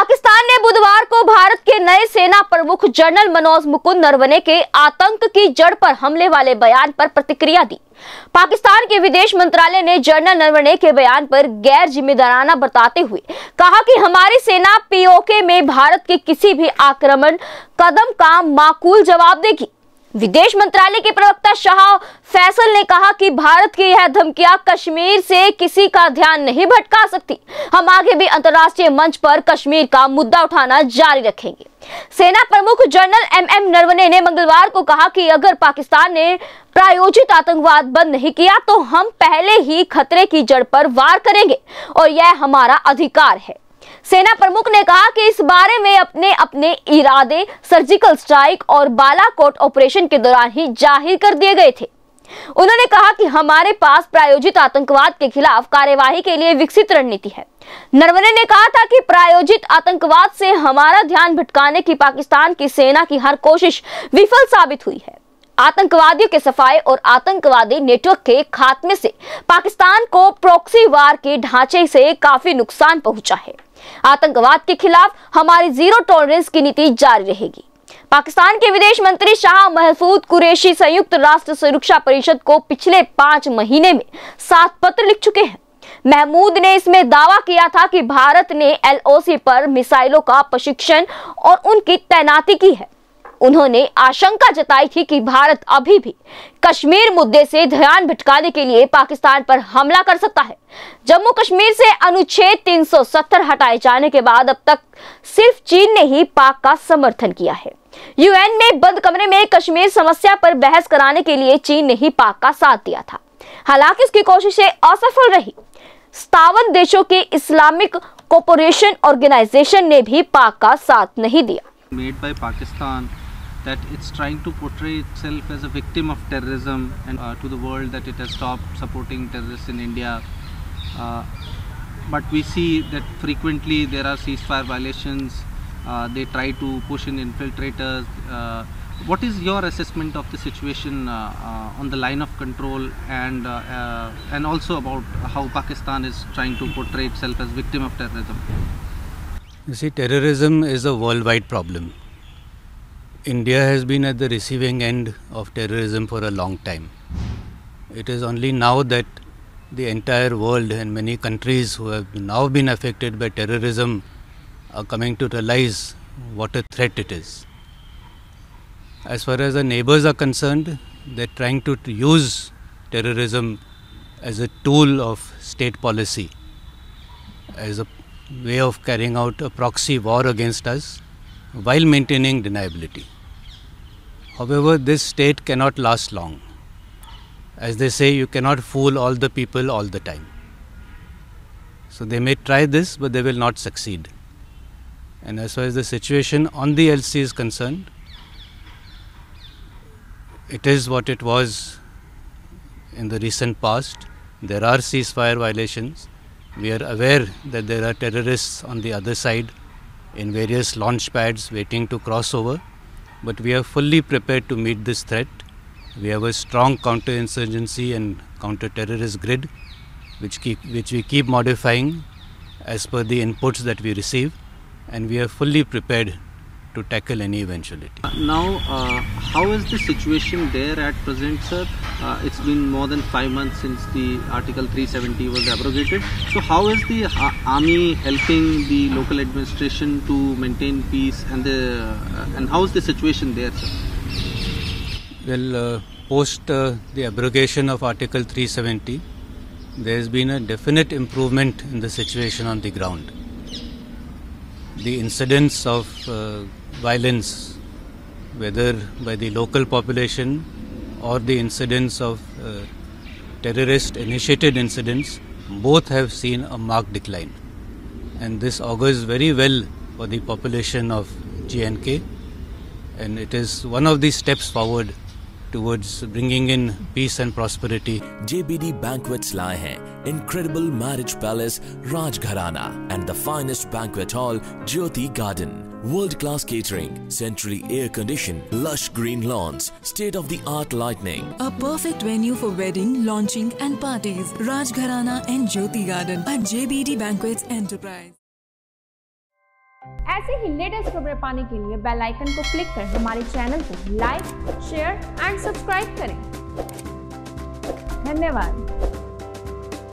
पाकिस्तान ने बुधवार को भारत के नए सेना प्रमुख जनरल मनोज मुकुंद नरवणे के आतंक की जड़ पर हमले वाले बयान पर प्रतिक्रिया दी। पाकिस्तान के विदेश मंत्रालय ने जनरल नरवणे के बयान पर गैर जिम्मेदाराना बताते हुए कहा कि हमारी सेना पीओके में भारत के किसी भी आक्रमण कदम का माकूल जवाब देगी। विदेश मंत्रालय के प्रवक्ता शाह फैसल ने कहा कि भारत की यह धमकियां कश्मीर से किसी का ध्यान नहीं भटका सकती। हम आगे भी अंतर्राष्ट्रीय मंच पर कश्मीर का मुद्दा उठाना जारी रखेंगे। सेना प्रमुख जनरल एमएम नरवणे ने मंगलवार को कहा कि अगर पाकिस्तान ने प्रायोजित आतंकवाद बंद नहीं किया तो हम पहले ही खतरे की जड़ पर वार करेंगे और यह हमारा अधिकार है। सेना प्रमुख ने कहा कि इस बारे में अपने इरादे सर्जिकल स्ट्राइक और बालाकोट ऑपरेशन के दौरान ही जाहिर कर दिए गए थे। उन्होंने कहा कि हमारे पास प्रायोजित आतंकवाद के खिलाफ कार्यवाही के लिए विकसित रणनीति है। नरवणे ने कहा था कि प्रायोजित आतंकवाद से हमारा ध्यान भटकाने की पाकिस्तान की सेना की हर कोशिश विफल साबित हुई है। आतंकवादियों के सफाए और आतंकवादी नेटवर्क के खात्मे से पाकिस्तान को प्रॉक्सी वार के ढांचे से काफी नुकसान पहुंचा है। आतंकवाद के खिलाफ हमारी जीरो टॉलरेंस की नीति जारी रहेगी। पाकिस्तान के विदेश मंत्री शाह महमूद कुरैशी संयुक्त राष्ट्र सुरक्षा परिषद को पिछले 5 महीने में 7 पत्र लिख चुके हैं। महमूद ने इसमें दावा किया था कि भारत ने एलओसी पर मिसाइलों का प्रशिक्षण और उनकी तैनाती की है। उन्होंने आशंका जताई थी कि भारत अभी भी कश्मीर मुद्दे से ध्यान भटकाने के लिए पाकिस्तान पर हमला कर सकता है। जम्मू कश्मीर से अनुच्छेद 370 हटाए जाने के बाद अब तक सिर्फ चीन ने ही पाक का समर्थन किया है। यूएन में बंद कमरे में कश्मीर समस्या पर बहस कराने के लिए चीन ने ही पाक का साथ दिया था। हालांकि उसकी कोशिशें असफल रही। 57 देशों के इस्लामिक कोऑपरेशन ऑर्गेनाइजेशन ने भी पाक का साथ नहीं दिया। Made by Pakistan that it's trying to portray itself as a victim of terrorism and to the world that it has stopped supporting terrorists in India. But we see that frequently there are ceasefire violations. They try to push in infiltrators. What is your assessment of the situation on the line of control and also about how Pakistan is trying to portray itself as victim of terrorism? You see, terrorism is a worldwide problem. India has been at the receiving end of terrorism for a long time. It is only now that the entire world and many countries who have now been affected by terrorism are coming to realize what a threat it is. As far as the neighbors are concerned, they are trying to use terrorism as a tool of state policy, as a way of carrying out a proxy war against us while maintaining deniability. However, this state cannot last long. As they say, you cannot fool all the people all the time. So they may try this, but they will not succeed. And as far as the situation on the LC is concerned, it is what it was in the recent past. There are ceasefire violations. We are aware that there are terrorists on the other side in various launch pads waiting to cross over, but we are fully prepared to meet this threat. We have a strong counter-insurgency and counter-terrorist grid which we keep modifying as per the inputs that we receive, and we are fully prepared to tackle any eventuality. Now, how is the situation there at present, sir? It's been more than 5 months since the Article 370 was abrogated. So how is the army helping the local administration to maintain peace, and how is the situation there, sir? Well, post the abrogation of Article 370, there has been a definite improvement in the situation on the ground. The incidents of violence, whether by the local population or the incidents of terrorist initiated incidents, both have seen a marked decline, and this augurs very well for the population of J&K, and it is one of the steps forward towards bringing in peace and prosperity. JBD Banquets लाए हैं Incredible Marriage Palace Rajgharana and the finest banquet hall Jyoti Garden. World-class catering, centrally air-conditioned, lush green lawns, state-of-the-art lighting. A perfect venue for wedding, launching and parties. Rajgharana and Jyoti Garden at JBD Banquets Enterprise. ऐसे ही latest खबरें पाने के लिए bell icon को click कर हमारे channel को like, share and subscribe करें। धन्यवाद।